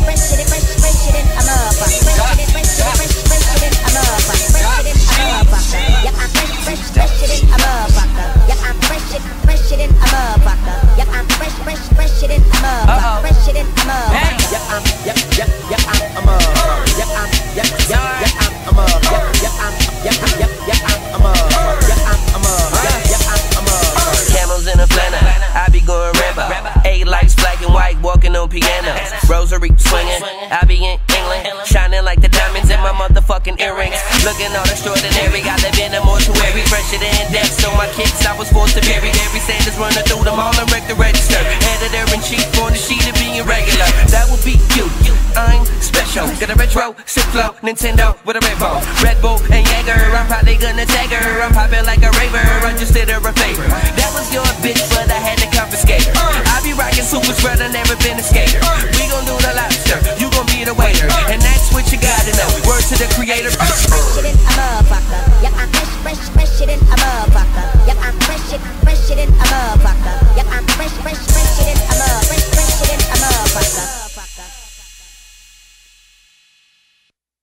Rosary swinging, I be in England, shining like the diamonds in my motherfucking earrings. Looking all extraordinary, I live in a mortuary, fresher than death. So my kicks I was forced to bury. Every Sanders running through them all and wreck the register. Editor-in-chief on the sheet of being regular. That would be you. I'm special. Got a retro, sick flow, Nintendo with a Red Bull, Red Bull and Jaeger. I'm probably gonna tag her. I'm popping like a raver. I just did her a favor. That was your bitch, but I had to confiscate her. I be rocking super spread. I never been a skater. We gon' do the lobster. You gon' be the waiter, and that's what you gotta know. Word to the creator.